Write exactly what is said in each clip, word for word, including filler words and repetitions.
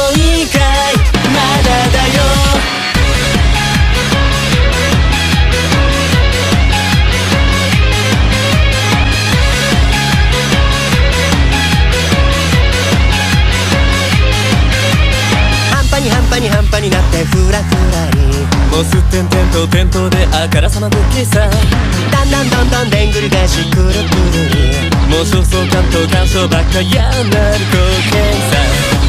ういいかいまだだよ。半端に半端に半端になってフラフラにもうすってんてんと点灯であからさまぶきさだんだんどんどんでんぐり返しくるくるにもう焦燥感と感傷ばっかやなる光景さ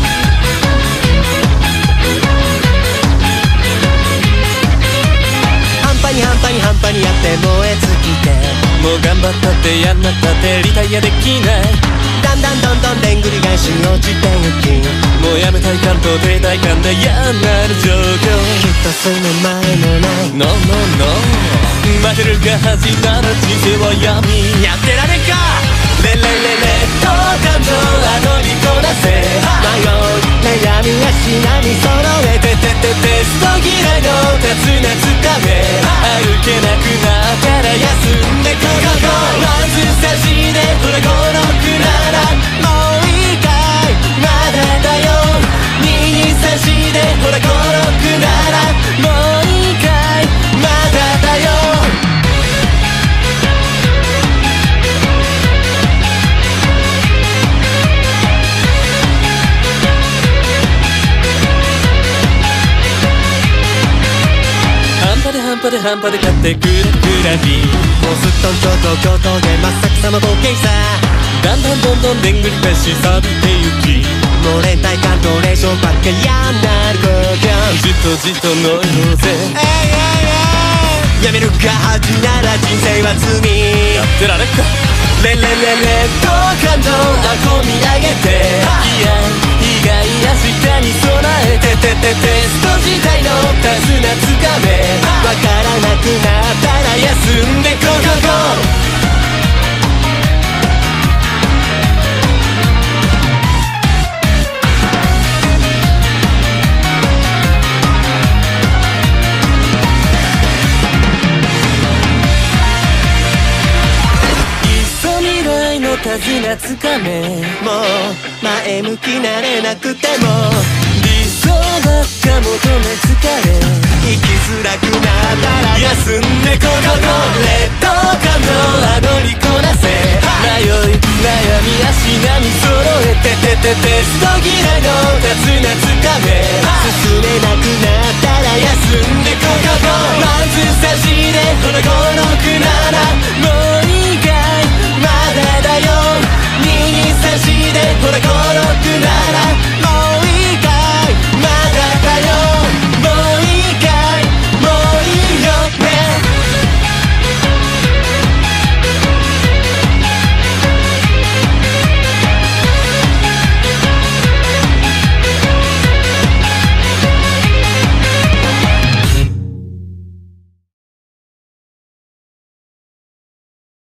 半端に半端に半端にやって燃え尽きてもう頑張ったってやんなったってリタイアできないだんだんどんどんでんぐり返しに落ちてゆきもうやめたい感と停滞感で嫌なる状況きっと数年前もない No no no 負けるが恥なら人生は闇やってられっかレレレレッド感情あのりこなせ迷う悩みやしなみ揃えてててテスト嫌いの雑なつかめ歩けなくなったら休んでこここまず差しでほらごろくならもういいかいまだだよ右差しでほらごろくならもういいかいまだだよ半端で半端で買ってくらくらりボストン京都京都で真っ逆さま冒険さだんだんどんどんでんぐり返し錆びてゆきもう連帯感とレーションばっかやんなる空間じっとじっと乗ろうぜやめるか恥なら人生は罪やってられっかレレレレッド感情あこみ上げていや意外や下に備えてててテスト自体の手綱つかめわからなくなったら休んでこここ手綱つかめもう前向きなれなくても理想ばっか求め疲れ生きづらくなったら休んでこここレッド感情あ乗りこなせ迷い悩み足並み揃えててててテスト嫌いの雑なつかめ進めな